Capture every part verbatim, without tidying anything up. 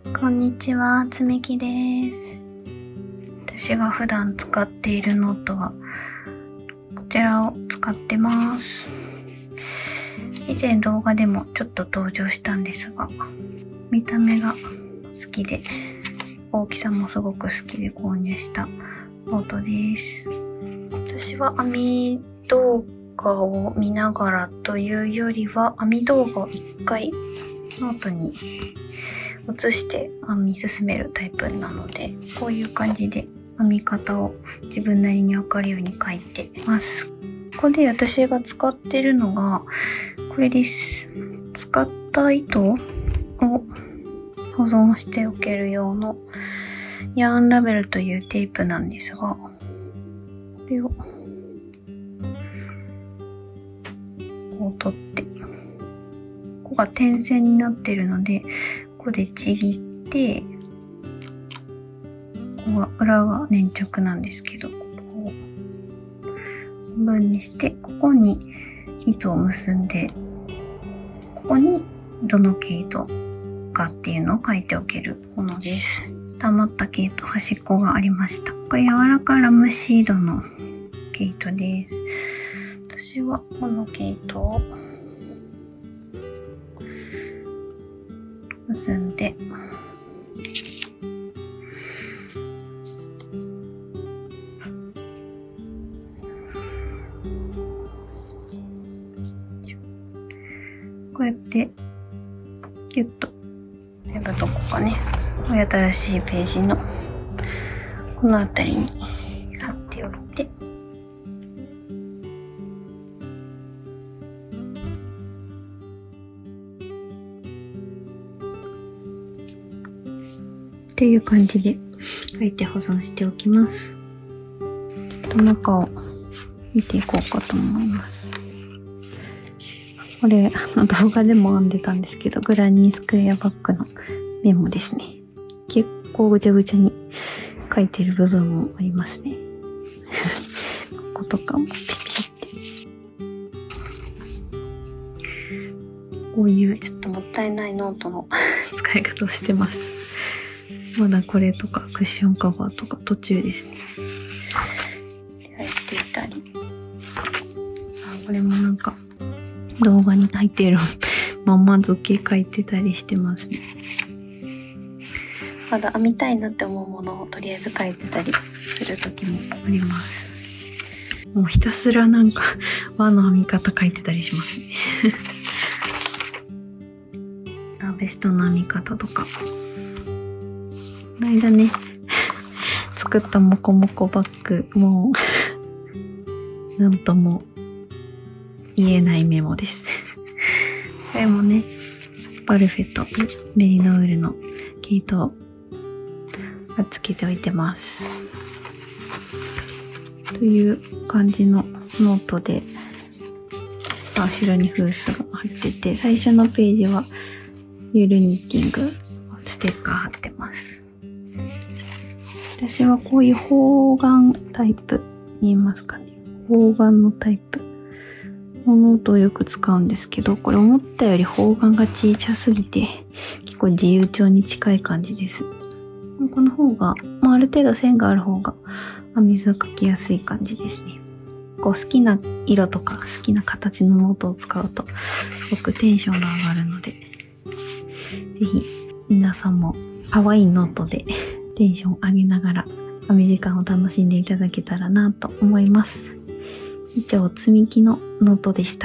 こんにちは、つみきです。私が普段使っているノートはこちらを使ってます。以前動画でもちょっと登場したんですが、見た目が好きで、大きさもすごく好きで購入したノートです。私は編み動画を見ながらというよりは、編み動画を一回ノートに写して編み進めるタイプなので、こういう感じで編み方を自分なりにわかるように書いてます。ここで私が使ってるのがこれです。使った糸を保存しておける用のヤーンラベルというテープなんですが、これをこう取って、ここが点線になっているので、ここでちぎって、ここが裏が粘着なんですけど、ここを半分にして、ここに糸を結んで、ここにどの毛糸かっていうのを書いておけるものです。余った毛糸、端っこがありました。これ柔らかラムシードの毛糸です。私はこの毛糸を結んで、こうやってギュッと全部どこかね、新しいページのこの辺りに貼っておいて、っていう感じで書いて保存しておきます。ちょっと中を見ていこうかと思います。これ、あの動画でも編んでたんですけど、グラニースクエアバッグのメモですね。結構ぐちゃぐちゃに書いてる部分もありますね。こことかもピピって。こういうちょっともったいないノートの使い方をしてます。まだこれとかクッションカバーとか途中ですね。入っていたり。あ、これもなんか動画に入っているまんま付け書いてたりしてますね。まだ編みたいなって思うものをとりあえず書いてたりする時もあります。もうひたすらなんか輪の編み方書いてたりしますね。あ、ベストの編み方とか。この間ね、作ったモコモコバッグもうなんとも言えないメモです。これもね、パルフェとメリノウールの毛糸をつけておいてます。という感じのノートで、後ろにフースが入ってて、最初のページはユールニッティングステッカー貼ってます。私はこういう方眼タイプ、見えますかね？方眼のタイプのノートをよく使うんですけど、これ思ったより方眼が小さすぎて、結構自由帳に近い感じです。この方が、まあ、ある程度線がある方が編み図を描きやすい感じですね。こう好きな色とか好きな形のノートを使うと、すごくテンションが上がるので、ぜひ皆さんも可愛いノートでテンション上げながら編み時間を楽しんでいただけたらなと思います。以上、つみきのノートでした。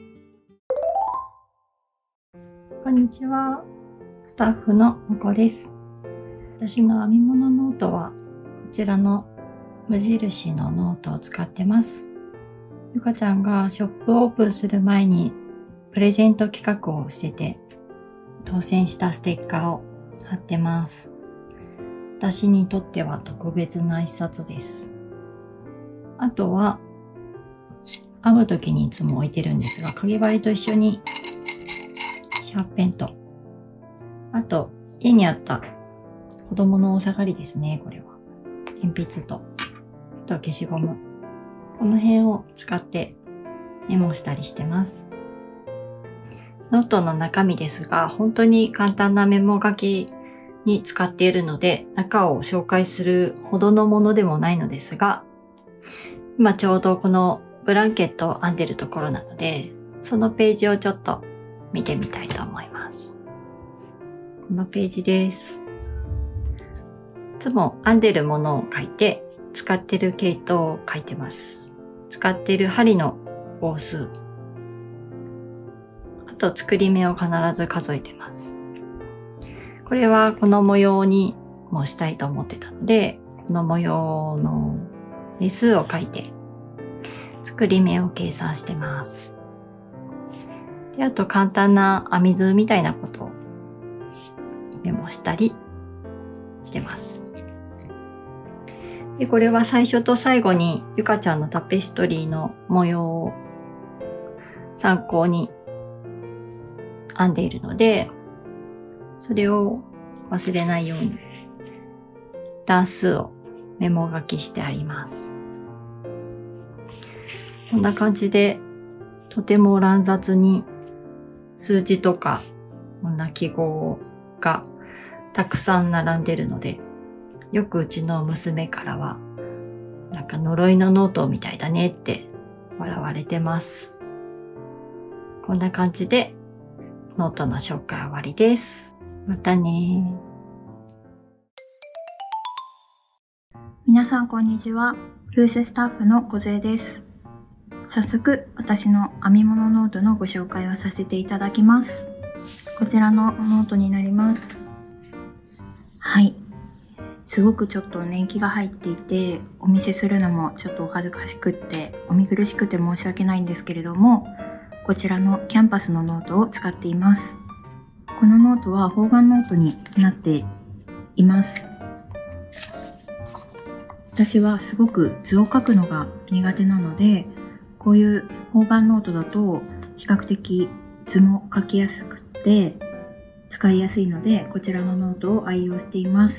こんにちは。スタッフのもこです。私の編み物ノートはこちらの無印のノートを使ってます。ゆかちゃんがショップオープンする前にプレゼント企画をしてて、当選したステッカーを貼ってます。私にとっては特別な一冊です。あとは編む時にいつも置いてるんですが、かぎ針と一緒にシャーペンと、あと家にあった子供のお下がりですね、これは。鉛筆と、あと消しゴム。この辺を使ってメモしたりしてます。ノートの中身ですが、本当に簡単なメモ書きに使っているので、中を紹介するほどのものでもないのですが、今ちょうどこのブランケットを編んでるところなので、そのページをちょっと見てみたいと思います。このページです。いつも編んでるものを書いて、使ってる毛糸を書いてます。使ってる針の号数、あと作り目を必ず数えてます。これはこの模様にもしたいと思ってたので、この模様の目数を書いて、作り目を計算してます。で、あと簡単な編み図みたいなことをメモしたりしてます。で、これは最初と最後にゆかちゃんのタペストリーの模様を参考に編んでいるので、それを忘れないように段数をメモ書きしてあります。こんな感じでとても乱雑に数字とかこんな記号がたくさん並んでるので、よくうちの娘からはなんか呪いのノートみたいだねって笑われてます。こんな感じでノートの紹介終わりです。またね。 皆さんこんにちは。フーススタッフの小杖です。早速私の編み物ノートのご紹介をさせていただきます。こちらのノートになります。はい。すごくちょっと年季が入っていて、お見せするのもちょっとお恥ずかしくって、お見苦しくて申し訳ないんですけれども、こちらのキャンパスのノートを使っています。このノートは方眼ノートになっています。私はすごく図を描くのが苦手なので、こういう方眼ノートだと比較的図も描きやすくって使いやすいので、こちらのノートを愛用しています。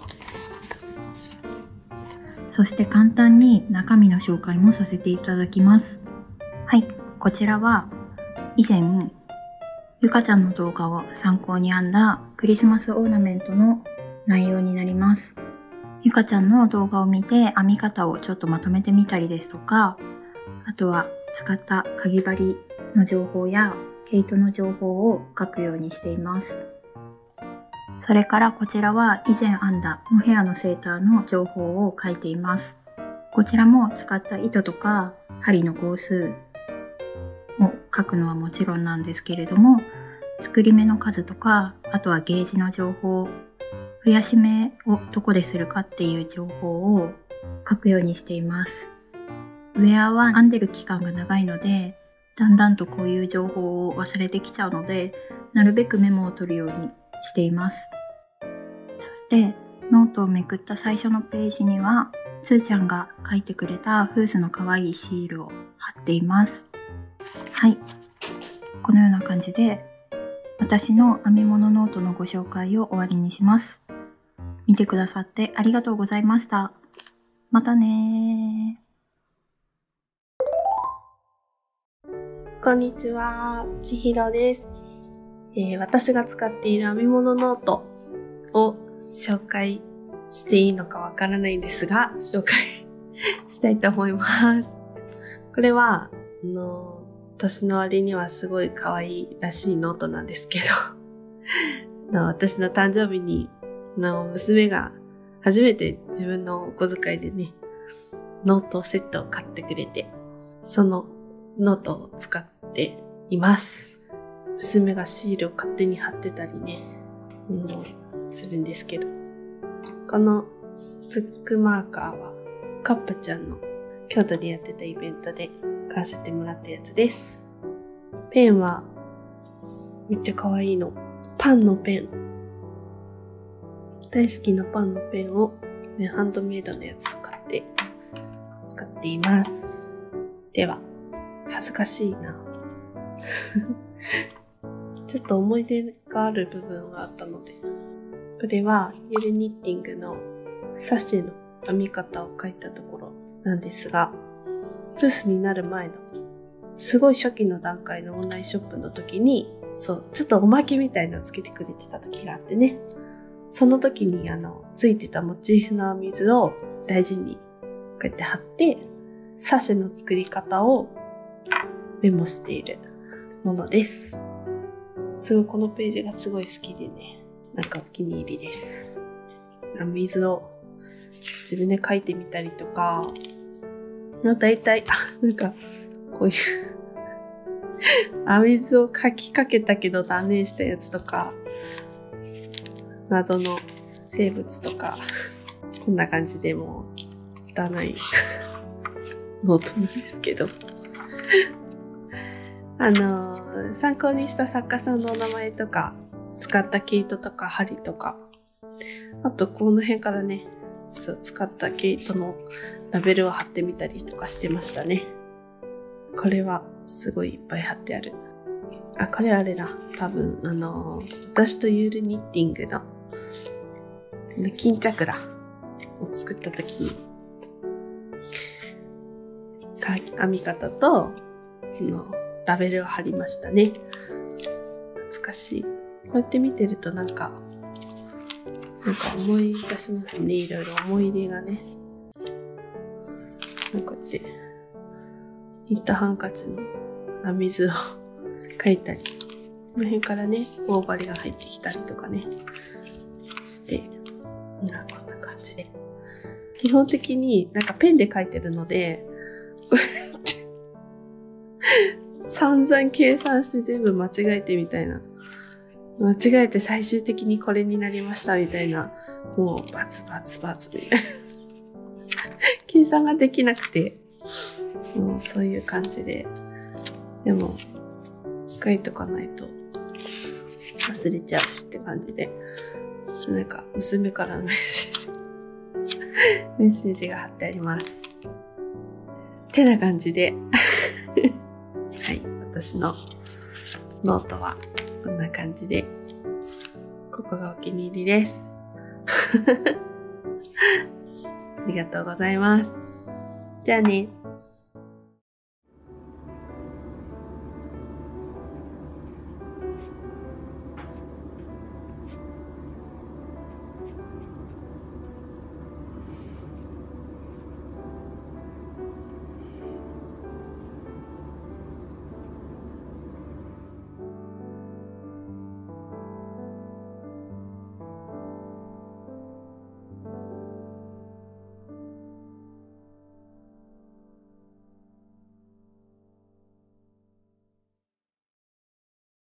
そして簡単に中身の紹介もさせていただきます。はい、こちらは以前ゆかちゃんの動画を参考に編んだクリスマスオーナメントの内容になります。ゆかちゃんの動画を見て編み方をちょっとまとめてみたりですとか、あとは使ったかぎ針の情報や毛糸の情報を書くようにしています。それからこちらは以前編んだモヘアのセーターの情報を書いています。こちらも使った糸とか針の号数を書くのはもちろんなんですけれども、作り目の数とか、あとはゲージの情報、増やし目をどこでするかっていう情報を書くようにしています。ウェアは編んでる期間が長いので、だんだんとこういう情報を忘れてきちゃうので、なるべくメモを取るようにしています。そしてノートをめくった最初のページには、すーちゃんが書いてくれたフースの可愛いシールを貼っています。はい。このような感じで、私の編み物ノートのご紹介を終わりにします。見てくださってありがとうございました。またねー。こんにちは、ちひろです、えー。私が使っている編み物ノートを紹介していいのかわからないんですが、紹介したいと思います。これは、あのー年の割にはすごい可愛いらしいノートなんですけど私の誕生日にの娘が初めて自分のお小遣いでねノートセットを買ってくれて、そのノートを使っています。娘がシールを勝手に貼ってたりね、うん、するんですけど、このブックマーカーはカップちゃんの京都でやってたイベントで買わせてもらったやつです。ペンはめっちゃ可愛いの。パンのペン。大好きなパンのペンを、ね、ハンドメイドのやつを買って使っています。では、恥ずかしいな。ちょっと思い出がある部分があったので、これはゆるニッティングのサシェの編み方を書いたところなんですが、プースになる前のすごい初期の段階のオンラインショップの時に、そう、ちょっとおまけみたいなのつけてくれてた時があってね。 その時にあの、ついてたモチーフの水を大事にこうやって貼って、サシェの作り方をメモしているものです。すごいこのページがすごい好きでね、なんかお気に入りです。水を自分で描いてみたりとか、だいたい、あ、なんかこういうあ水を描きかけたけど断念したやつとか、謎の生物とか、こんな感じでもう汚いノートなんですけどあのー、参考にした作家さんのお名前とか、使った毛糸とか針とか、あとこの辺からね、そう使った毛糸のラベルを貼ってみたりとかしてましたね。これはすごいいっぱい貼ってある。あ、これあれだ。多分、あのー、私とユールニッティングの巾着ラを作った時に、編み方とのラベルを貼りましたね。懐かしい。こうやって見てるとなんか、なんか思い出しますね。いろいろ思い出がね。なんかこうやって、ニットハンカチの編み図を描いたり、この辺からね、棒針が入ってきたりとかね、して、なこんな感じで。基本的になんかペンで描いてるので、こうやって散々計算して全部間違えてみたいな。間違えて最終的にこれになりましたみたいな。もうバツバツバツみたいな。計算ができなくて、もうそういう感じで。でも、書いとかないと忘れちゃうしって感じで。なんか娘からのメッセージ。メッセージが貼ってあります。てな感じで。はい、私のノートはこんな感じで、ここがお気に入りです。ありがとうございます。じゃあね。